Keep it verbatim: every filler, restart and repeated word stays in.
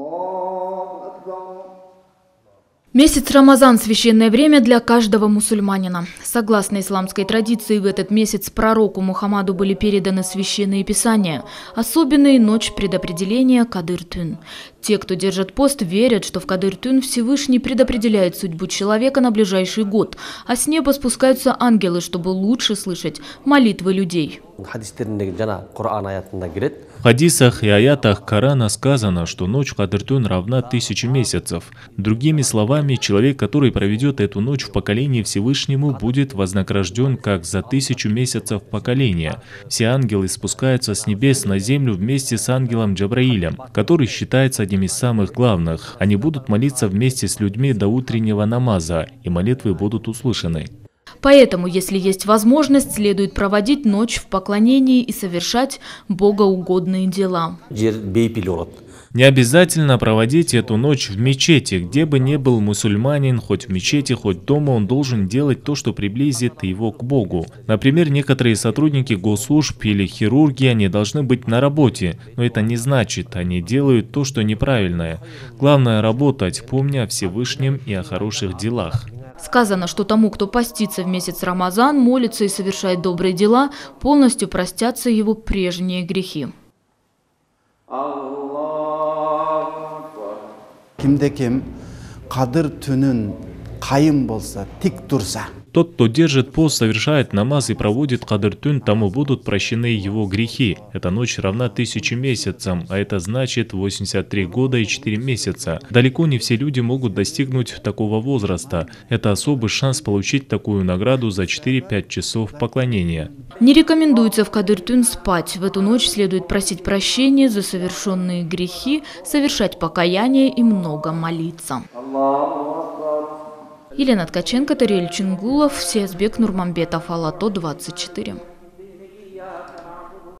Месяц Рамазан – священное время для каждого мусульманина. Согласно исламской традиции, в этот месяц пророку Мухаммаду были переданы священные писания, особенные ночь предопределения Кадыр-Тун. Те, кто держит пост, верят, что в Кадыр-Тун Всевышний предопределяет судьбу человека на ближайший год, а с неба спускаются ангелы, чтобы лучше слышать молитвы людей. В хадисах и аятах Корана сказано, что ночь Кадыр-Тун равна тысяче месяцев. Другими словами, человек, который проведет эту ночь в поколении Всевышнему, будет вознагражден как за тысячу месяцев поколения. Все ангелы спускаются с небес на землю вместе с ангелом Джабраилем, который считается одним из самых главных. Они будут молиться вместе с людьми до утреннего намаза, и молитвы будут услышаны. Поэтому, если есть возможность, следует проводить ночь в поклонении и совершать богоугодные дела. Не обязательно проводить эту ночь в мечети. Где бы ни был мусульманин, хоть в мечети, хоть дома, он должен делать то, что приблизит его к Богу. Например, некоторые сотрудники госслужб или хирурги, они должны быть на работе, но это не значит, они делают то, что неправильное. Главное – работать, помня о Всевышнем и о хороших делах. Сказано, что тому, кто постится в месяц Рамазан, молится и совершает добрые дела, полностью простятся его прежние грехи. Кимде-ким Кадыр-Түнүн кайым болса, тик турса. Тот, кто держит пост, совершает намаз и проводит Кадыр-Тун, тому будут прощены его грехи. Эта ночь равна тысяче месяцам, а это значит восемьдесят три года и четыре месяца. Далеко не все люди могут достигнуть такого возраста. Это особый шанс получить такую награду за четыре-пять часов поклонения. Не рекомендуется в Кадыр-Тун спать. В эту ночь следует просить прощения за совершенные грехи, совершать покаяние и много молиться. Елена Ткаченко, Тариэль Чингулов, Сиязбек Нурманбетов, Алато двадцать четыре.